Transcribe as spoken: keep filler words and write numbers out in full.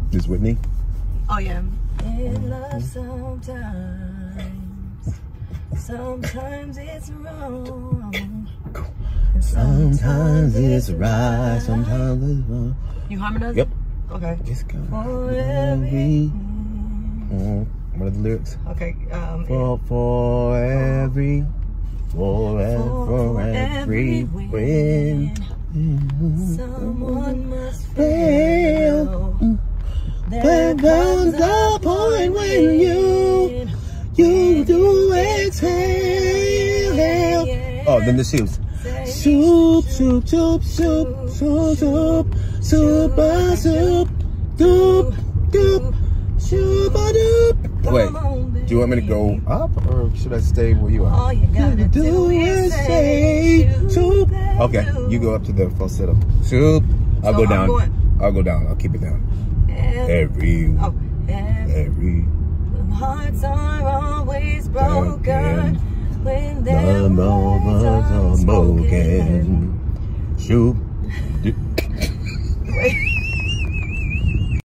This Whitney? Oh, yeah. In love sometimes. Sometimes it's wrong. And Sometimes it's right, sometimes it's wrong. You harmonize? Yep. Okay. It's good. For every... Mm, what are the lyrics? Okay. Um, For, for every... For, for, for every win. Someone must fail. There comes a point when you You do exhale. Oh, then the soups. Soup, soup, soup, soup, soup, soup, soup, a soup, doop, doop, soup, a doop. Wait, do you want me to go up or should I stay where you are? All you gotta do is say soup. Okay, you go up to the falsetto. Soup. I'll go down. I'll go down. I'll keep it down. Every, oh, every. Hearts are always broken when their words are spoken. Shoop.